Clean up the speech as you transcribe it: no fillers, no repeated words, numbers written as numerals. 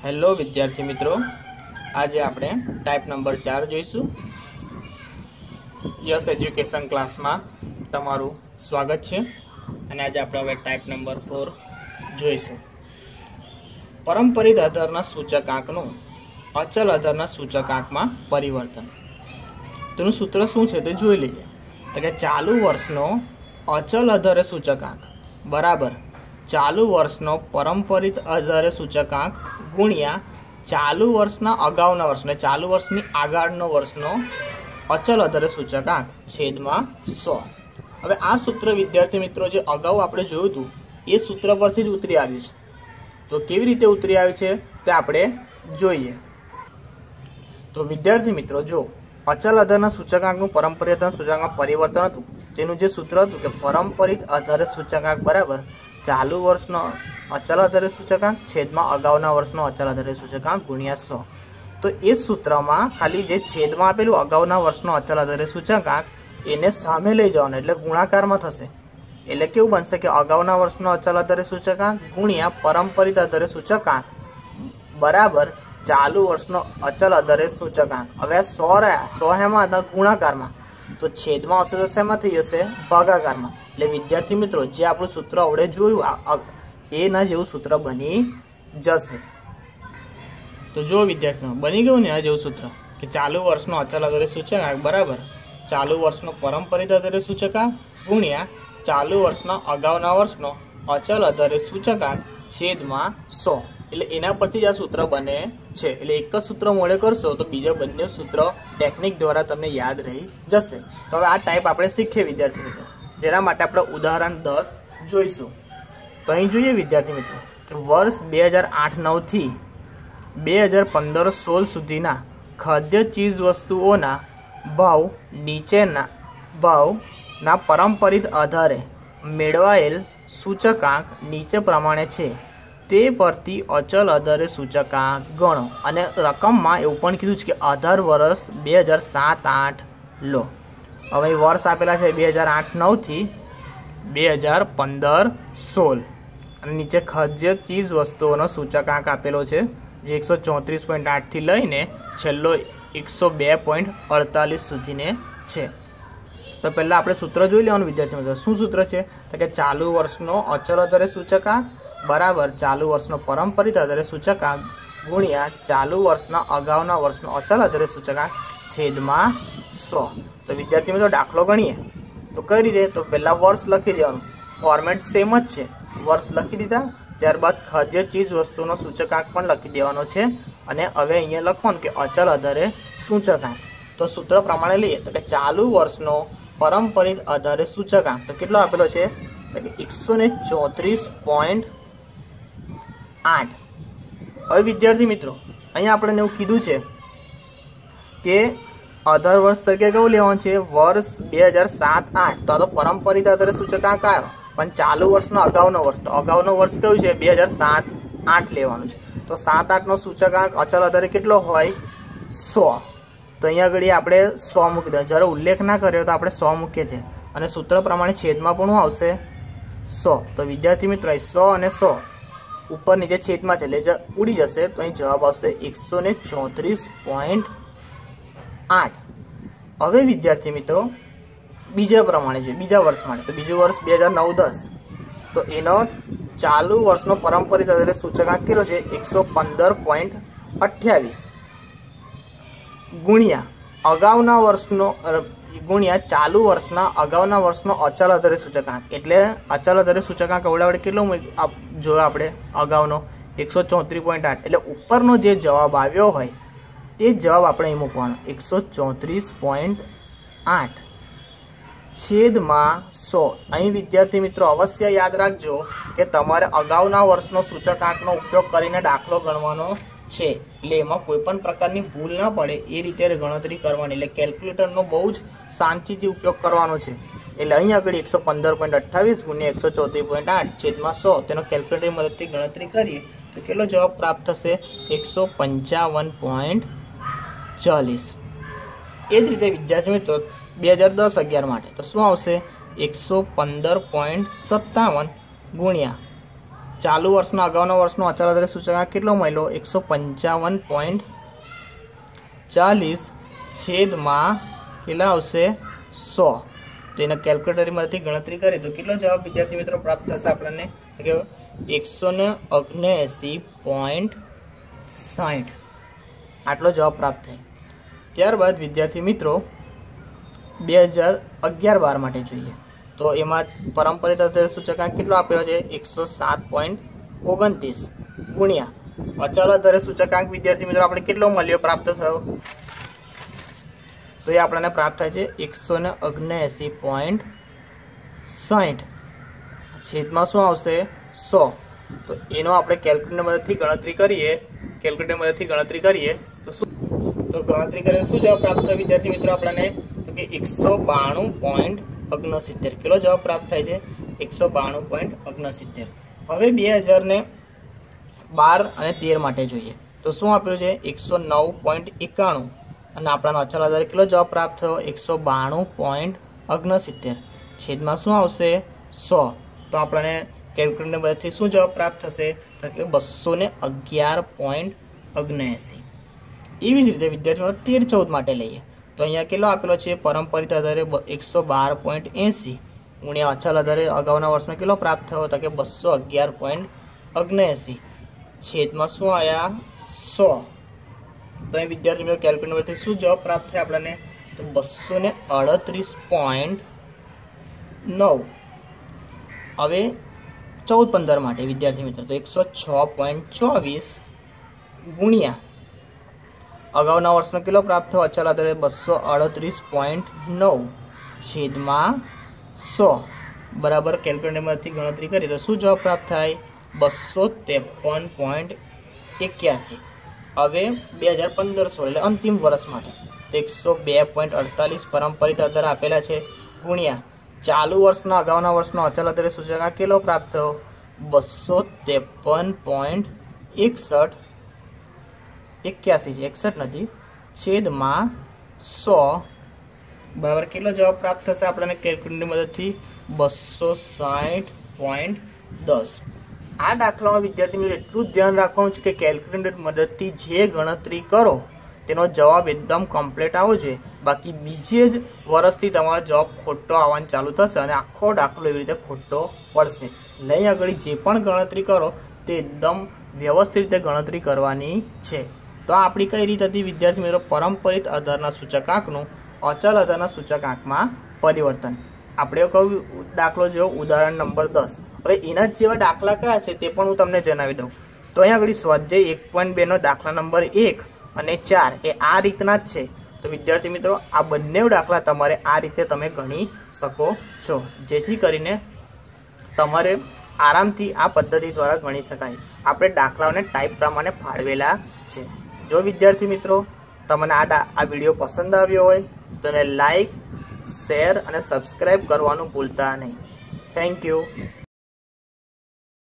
Hello विद्यार्थी मित्रों, आज आपणे टाइप नंबर 4 जोईशुं। यस एज्युकेशन क्लास में तमारुं स्वागत है। अने आज आपणे हवे टाइप नंबर 4 जोईशुं। परंपरित आधारना सूचकांकनुं अचल आधारना सूचकांक में परिवर्तन। तेनुं सूत्र शुं छे ते जोई लईए। तो कि चालू वर्षनो अचल आधारे सूचकांक बराबर चालू वर्षनो परंपरित आधारे सूचकांक गुणिया चालू वर्षना अगाउना वर्षने चालू वर्षनी आगाड़नो वर्षनो अचल आधारे सूचकांक छेदमां 100। हवे आ सूत्र विद्यार्थी मित्रों जे अगाऊ आपणे जोयुं हतुं ए सूत्र परथी ज उतरी आव्युं छे। तो केवी रीते उतरी आव्युं छे ते आपणे जोईए। तो विद्यार्थी मित्रों जो अचल आधारना सूचकांकनुं परंपरित आधारना सूचकांकमां परिवर्तन हतुं तेनुं जे सूत्र हतुं के परंपरित आधारे सूचकांक बराबर चालू वर्षनो अचल आधारे सूचकांक छेदमां अगाउना वर्षनो अचल आधारे सूचकांक गुणिया 100। तो ए सूत्रमां खाली जे छेदमां आपेलुं अगाउना वर्षनो अचल आधारे सूचकांक एने सामे लई जवानुं एटले गुणाकारमां थशे। एटले केवुं बनशे के अगाउना वर्षनो अचल आधारे सूचकांक गुणिया परंपरित आधारे सूचकांक बराबर चालू वर्षनो अचल आधारे सूचकांक। हवे 100 रह्या 100 हेमां हता गुणाकारमां तो छेदमां आवशे तो शेमां थई जशे भागाकारमां। એટલે વિદ્યાર્થી મિત્રો જે આપણું સૂત્ર આપણે જોયું એના જેવું સૂત્ર બની જશે। તો જો વિદ્યાર્થીઓ બની ગયું ને એના જેવું સૂત્ર કે ચાલુ વર્ષનો અચલ આધારે સૂચકાંક બરાબર ચાલુ વર્ષનો પરંપરિત આધારે સૂચકાંક ગુણ્યા ચાલુ વર્ષના અગાઉના વર્ષનો અચલ આધારે સૂચકાંક છેદમાં 100। એટલે એના પરથી જ આ સૂત્ર બને છે। એટલે એક જ સૂત્ર મોડે કરશો તો બીજા બંને સૂત્ર ટેકનિક દ્વારા તમને યાદ રહી જશે। તો હવે આ ટાઈપ આપણે શીખીએ વિદ્યાર્થી મિત્રો। જેના માટે આપણે ઉદાહરણ 10 જોઈશું। તો અહીં જોઈએ વિદ્યાર્થી મિત્રો કે વર્ષ 2008-9 થી 2015-16 સુધીના ખાદ્ય ચીજ વસ્તુઓના ભાવ નીચેના ભાવના પરંપરિત આધારે મેળવાયેલ સૂચકાંક નીચે પ્રમાણે છે તે પરથી અચલ આધારે સૂચકાંક ગણો। અને રકમમાં એવું પણ કીધું છે કે આધાર વર્ષ 2007-8 લો। હવે વર્ષ આપેલા છે 2008-9 થી 2015-16 અને નીચે ખાદ્ય ચીજ વસ્તુઓનો સૂચકાંક આપેલો છે જે 134.8 થી લઈને છેલ્લો 102.48 સુધીને છે। તો પહેલાં આપણે સૂત્ર જોઈ લેવાનું વિદ્યાર્થી મિત્રો। શું સૂત્ર છે તો કે ચાલુ વર્ષનો અચલ આધારે સૂચકાંક બરાબર ચાલુ વર્ષનો પરંપરિત આધારે સૂચકાંક ગુણ્યા ચાલુ વર્ષના અગાઉના વર્ષનો અચલ આધારે સૂચકાંક છેદમાં 100। तो विद्यार्थी मित्रों दाखलो गणीए तो कई रीते तो पहला वर्ष लखी देवानुं। फॉर्मेट सेम ज छे। वर्ष लखी दीधा त्यारबाद खाद्य चीज वस्तुनो सूचकांक पण लखी देवानो छे अने हवे अहींया लखवानुं के अचल आधारे सूचकांक। तो सूत्र प्रमाणे लईए तो के चालू वर्षनो परंपरित आधारे सूचकांक तो केटलो आपेलो छे तो के 134.8। हवे विद्यार्थी मित्रों अहींया आपणे एवुं कीधुं छे के आधार वर्ष तरीके केवुं लेवानुं छे वर्ष 2007-8 तो परंपरित आधारे सूचकांक आव्यो पण चालू वर्षनो अगाउनो वर्ष कयुं छे 2007-8 लेवानुं छे। तो 7-8 नो सूचकांक अचल आधारे केटलो होय 100। तो अहींया घड़ी आपणे 100 मूकी दઈએ। જ્યારે ઉલ્લેખ ના કર્યો તો આપણે 100 મૂકીએ છીએ અને સૂત્ર પ્રમાણે છેદમાં પણ આવશે 100। તો વિદ્યાર્થી મિત્રો 100 અને 100 ઉપર નીચે છેદમાં છે એટલે ઉડી જશે તો અહીં જવાબ આવશે 134.8। હવે વિદ્યાર્થી મિત્રો બીજા પ્રમાણે જોઈએ બીજા વર્ષ માટે તો બીજું વર્ષ 2009-10 તો એનો ચાલુ વર્ષનો પરંપરિત આધારે સૂચકાંક કેટલો છે 115.28 ગુણ્યા અગાઉના વર્ષનો ગુણ્યા ચાલુ વર્ષના અગાઉના વર્ષનો અચલ આધારે સૂચકાંક। એટલે અચલ આધારે સૂચકાંક અવડાવડે કેટલો જોયો આપણે અગાઉનો 134.8 એટલે ઉપરનો જે જવાબ આવ્યો હોય તે જવાબ આપણે અહીં મૂકવાનો 134.8 છેદમાં 100। અહીં વિદ્યાર્થી મિત્રો અવશ્ય યાદ રાખજો કે તમારે અગાઉના વર્ષનો સૂચકાંકનો ઉપયોગ કરીને દાખલો ગણવાનો છે। એટલે એમાં કોઈપણ પ્રકારની ભૂલ ન પડે એ રીતે ગણતરી કરવાની। એટલે કેલ્ક્યુલેટરનો બહુ જ શાંતિથી ઉપયોગ કરવાનો છે। એટલે અહીં આગળ 115.28 ગુણ્યા 134.8 છેદમાં 100 તેનો કેલ્ક્યુલેટરની મદદથી ગણતરી કરીએ તો કેટલો જવાબ પ્રાપ્ત થશે 155.40। એ જ રીતે વિદ્યાર્થી મિત્રો 2010-11 માટે તો શું આવશે 115.57 ગુણ્યા ચાલુ વર્ષના અગાઉના વર્ષનો અચલ આધારે સૂચકાંક કેટલો મળ્યો? 155.40 છેદમાં કેટલા આવશે? 100. તો એને કેલ્ક્યુલેટરમાંથી ગણતરી કરીએ તો કેટલો જવાબ વિદ્યાર્થી મિત્રો પ્રાપ્ત થશે આપણને? 179.60 આટલો જવાબ પ્રાપ્ત થાય. ત્યારબાદ વિદ્યાર્થી મિત્રો 2011-12 માટે જોઈએ તો એમાં પરંપરિત આધારે સૂચકાંક કેટલો આપેલો છે? 107.29 ગુણ્યા અચલ આધારે સૂચકાંક વિદ્યાર્થી મિત્રો આપણે કેટલો મળ્યો પ્રાપ્ત થયો? તો એ આપણને પ્રાપ્ત થાય છે 179.60 છેદમાં શું આવશે? 100. તો એનો આપણે કેલ્ક્યુલેટર મદદથી ગણતરી કરીએ તો શું? તો ગણતરી કરીને શું જવાબ પ્રાપ્ત થયો વિદ્યાર્થી મિત્રો આપણને? તો કે 192.69 કેટલો જવાબ પ્રાપ્ત થાય છે? 192.69. હવે 2012 અને 13 માટે જોઈએ તો શું આપેલું છે? 109.91 અને આપણાનો અચલ આધારે કેટલો જવાબ પ્રાપ્ત થયો? 192.69 છેદમાં શું આવશે? 100. તો આપણને કેલ્ક્યુલેટર મદદથી શું જવાબ પ્રાપ્ત થશે? તો કે 211.79. એવી જ રીતે વિદ્યાર્થીઓ 13-14 માટે લઈએ તો અહીંયા કેટલો આપેલો છે? પરંપરિત આધારે 112.80 ગુણ્યા અચલ આધારે અગાઉના વર્ષમાં કેટલો પ્રાપ્ત થયો? તો કે 211.79 છેદમાં શું આવ્યા? 100. તો અહીં વિદ્યાર્થી મિત્રો કેલ્ક્યુલેટરથી શું જવાબ પ્રાપ્ત થાય આપણને? તો 238.9. હવે 14-15 માટે વિદ્યાર્થી મિત્રો તો 106.24 ગુણ્યા અગાઉના વર્ષનો કેટલો પ્રાપ્ત થયો? અચલ આધારે 238.9 છેદમાં 100 બરાબર કેલ્ક્યુલેટરમાંથી ગણતરી કરીએ તો શું જવાબ પ્રાપ્ત થાય? 253.81. હવે 2015-16 એટલે અંતિમ વર્ષ માટે તો 102.48 પરંપરિત આધાર આપેલા છે ગુણ્યા ચાલુ વર્ષના અગાઉના વર્ષનો અચલ આધારે સૂચકાંક કેટલો પ્રાપ્ત થયો? 253.81 નથી છેદમાં 100 બરાબર કેટલો જવાબ પ્રાપ્ત થશે આપણને કેલ્ક્યુલેટરની મદદથી? 260.10. આ દાખલામાં વિદ્યાર્થી મિત્રો એટલું ધ્યાન રાખવાનું છે કે કેલ્ક્યુલેટર મદદથી જે ગણતરી કરો તેનો જવાબ એકદમ કમ્પ્લીટ આવવો જોઈએ. બાકી બીજે જ વર્ષથી તમારો જવાબ ખોટો આવવાનું ચાલુ થશે અને આખો દાખલો એવી રીતે ખોટો પડશે. લઈ આગળ જે પણ ગણતરી કરો તે એકદમ વ્યવસ્થિત રીતે ગણતરી કરવાની છે. તો આપણી કઈ રીત હતી વિદ્યાર્થી મિત્રો? પરંપરિત આધારના સૂચકાંકનું અચલ આધારના સૂચકાંકમાં પરિવર્તન. આપણે કહ્યું દાખલો જો ઉદાહરણ નંબર 10. હવે એના જ જેવા દાખલા કયા છે તે પણ હું તમને જણાવી દઉં. તો અહીંયા આગળ સ્વાધ્યાય 1.2 નો દાખલા નંબર 1 અને 4 એ આ રીતના જ છે. તો વિદ્યાર્થી મિત્રો આ બંને દાખલા તમારે આ રીતે તમે ગણી શકો છો, જેથી કરીને તમારે આરામથી આ પદ્ધતિ દ્વારા ગણી શકાય. આપણે દાખલાઓને ટાઈપ પ્રમાણે ફાળવેલા છે. જો વિદ્યાર્થી મિત્રો તમને આ વિડીયો પસંદ આવ્યો હોય તો એને લાઈક, શેર અને સબસ્ક્રાઈબ કરવાનું ભૂલતા નહીં. Thank you.